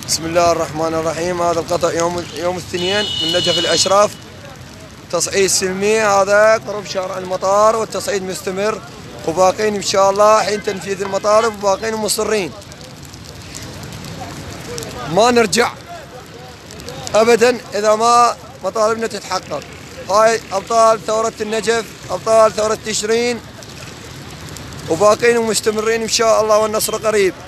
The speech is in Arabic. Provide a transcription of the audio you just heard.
بسم الله الرحمن الرحيم. هذا القطع يوم الاثنين من نجف الأشراف، تصعيد سلمي. هذا قرب شارع المطار والتصعيد مستمر، وباقين إن شاء الله حين تنفيذ المطالب، وباقين مصرين ما نرجع أبدا إذا ما مطالبنا تتحقق. هاي أبطال ثورة النجف، أبطال ثورة تشرين، وباقين مستمرين إن شاء الله، والنصر قريب.